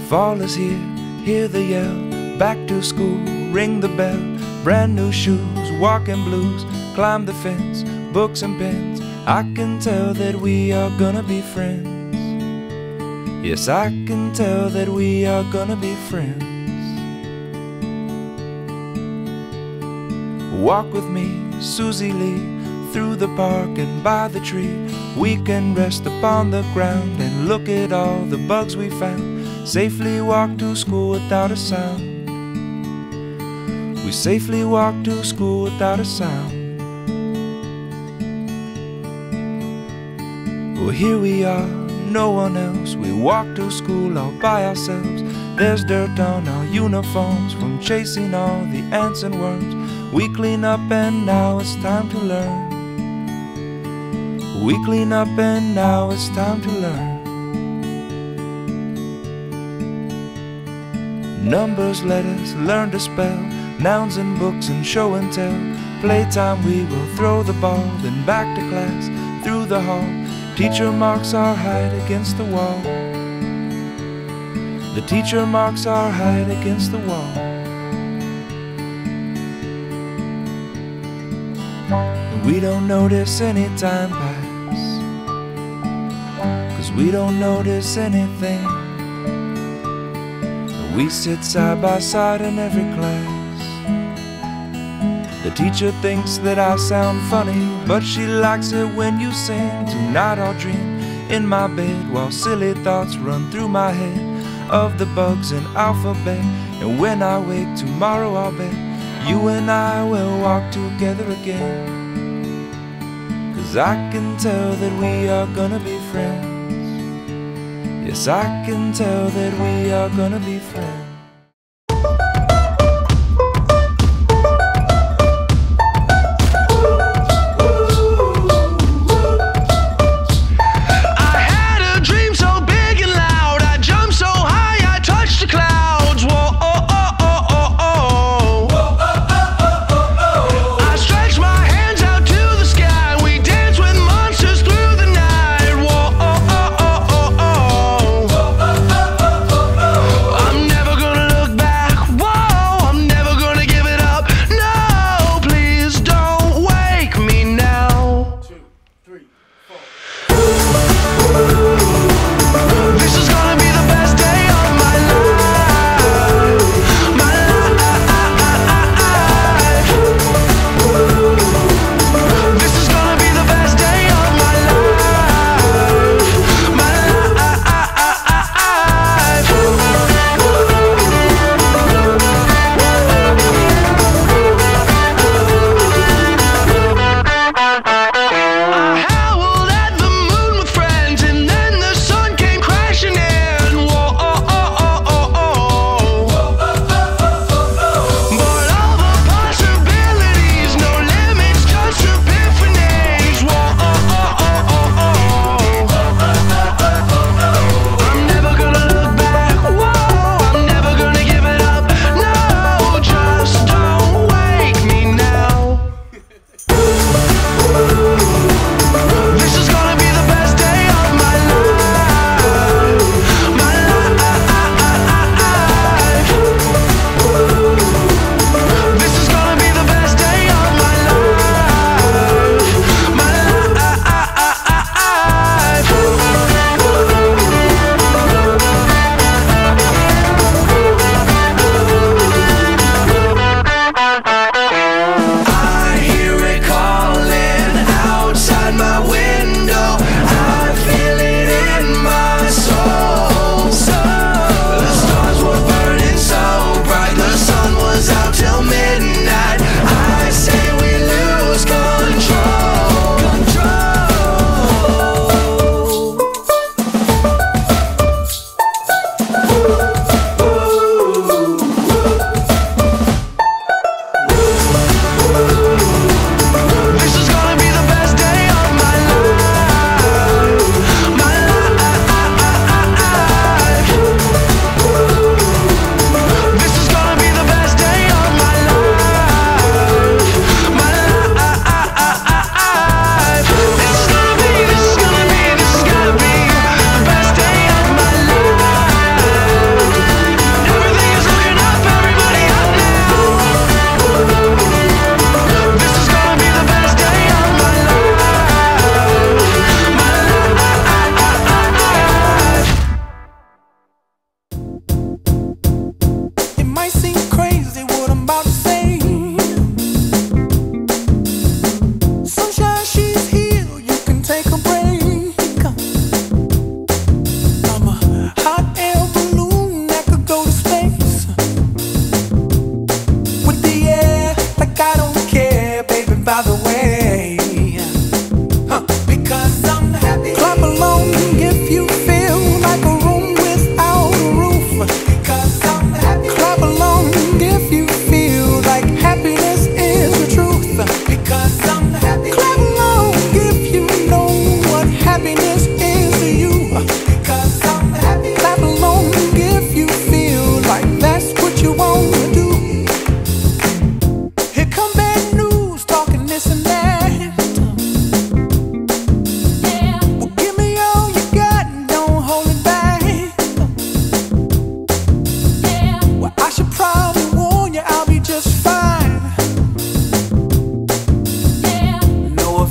Fall is here, hear the yell, back to school, ring the bell, brand new shoes, walking blues, climb the fence, books and pens. I can tell that we are gonna be friends. Yes, I can tell that we are gonna be friends. Walk with me, Susie Lee, through the park and by the tree. We can rest upon the ground and look at all the bugs we found. Safely walk to school without a sound. We safely walk to school without a sound. Well, here we are, no one else. We walk to school all by ourselves. There's dirt on our uniforms from chasing all the ants and worms. We clean up and now it's time to learn. We clean up and now it's time to learn. Numbers, letters, learn to spell, nouns and books and show and tell. Playtime we will throw the ball, then back to class, through the hall. Teacher marks our height against the wall. The teacher marks our height against the wall. We don't notice any time pass, 'cause we don't notice anything. We sit side by side in every class. The teacher thinks that I sound funny, but she likes it when you sing. Tonight I'll dream in my bed while silly thoughts run through my head of the bugs in alphabet. And when I wake tomorrow, I'll bet you and I will walk together again. 'Cause I can tell that we are gonna be friends. Yes, I can tell that we are gonna be friends. Never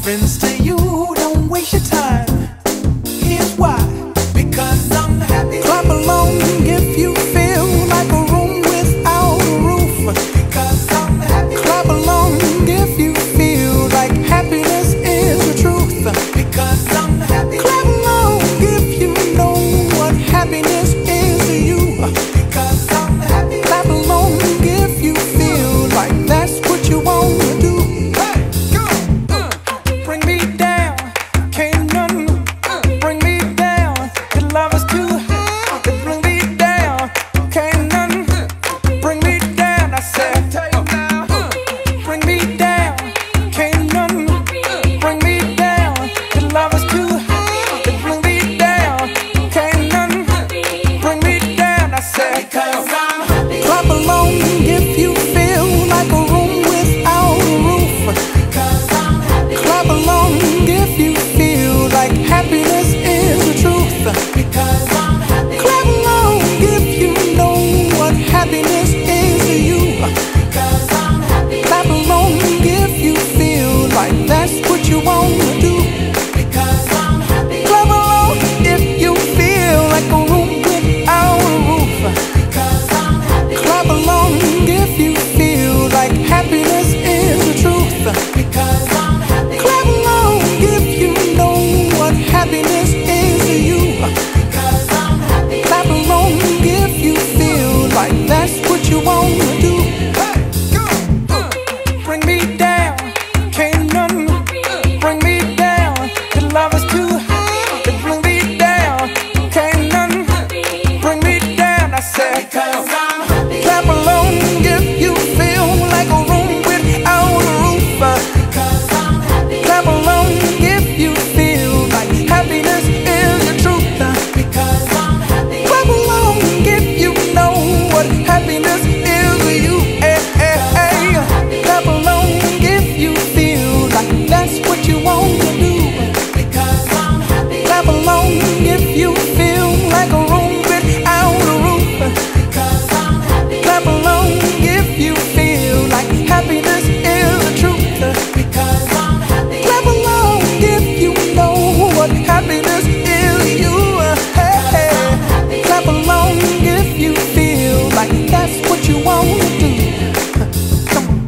friends to you, don't waste your time. Here's why. Because I'm happy. Clap along if you feel like a room without a roof. Because I'm happy. Clap along if you feel like happiness is the truth. Because I'm happy. Clap along if you know what happiness is to you. Because I'm happy. Clap along if you feel like that's what you want to do. Hey, go. Bring me down, can't none bring me down. Your love is too high to bring me down. Can't none bring me down. I said, bring me down, can't none bring me down. Your love is too high to bring me down. Can't none bring me down. I said, because I'm happy. Clap along if you feel like a room without a roof. Because I'm happy. Clap along if you feel like happiness is the truth. Because I'm happy. Clap along if you know what happiness is to you. Because I'm happy. Clap along if you feel like that's what you want to do. Because I'm happy. Clap along if you feel like a room without a roof. Because I'm happy. Clap along if you feel like happiness is the truth. Because I'm happy. Clap along if you know what happiness is to you. Because I'm happy. Clap along if you feel like that's what you want to do. Hey, go. Bring me down, can't none bring me down. Your love is too high to bring me down. Can't none bring me down. I said, because I'm happy. Clap along if you feel like a room without a roof. Because I'm happy. Clap along if you feel like happiness is the truth. Because I'm happy. Clap along if you know what happiness is to you. Hey, hey, hey. Clap along if you feel like that's what you want to do. Because I'm happy. Clap along if you feel like a room without a roof. Because I'm happy. Clap along if you feel like happiness is the truth. Because I'm happy. Clap along if you know what happiness is to you. Hey, hey. Clap along if you feel like that's what you want to do. Come on.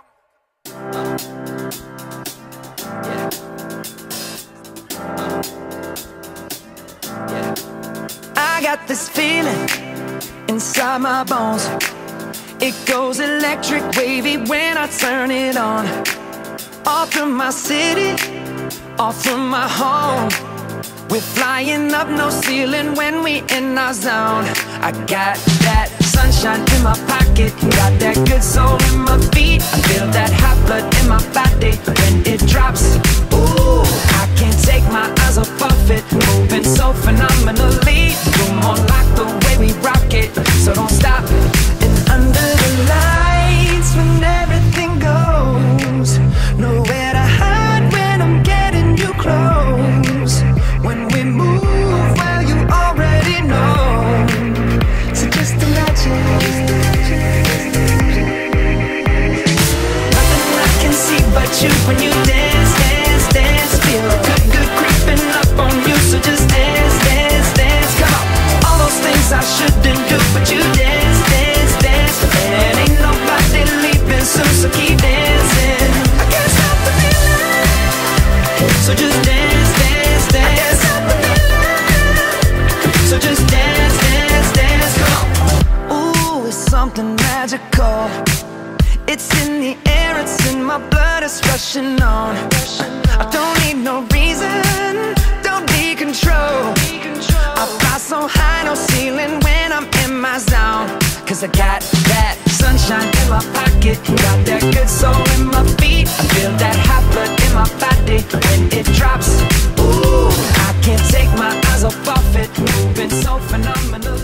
I got this feeling inside my bones. It goes electric wavy when I turn it on. All through my city, all through my home. We're flying up, no ceiling when we in our zone. I got that sunshine in my pocket, got that good soul in my feet. I feel that hot blood in my body when it drops. Ooh, I can't take my eyes off of it, moving so phenomenally. You're more like the way we rock it, so don't stop. And under the lights, when everything goes, nowhere to hide when I'm getting you close. When we move, well, you already know. So just imagine. Nothing I can see but you when you dance, dance, dance. Feel good, good creeping up on you. So just dance, dance, dance. Come on. All those things I shouldn't do, but you dance, dance, dance. And ain't nobody leaving soon, so keep dancing. I can't stop the feeling. So just dance, dance, dance. I can't stop the feeling. So just dance, dance, dance. Come on. Ooh, it's something magical. It's in the air, it's in my blood, it's rushing on. I don't need no reason, don't need control. I fly so high, no ceiling when I'm in my zone. Cause I got that sunshine in my pocket, got that good soul in my feet. I feel that hot blood in my body when it drops. Ooh, I can't take my eyes off of it, moving so phenomenal.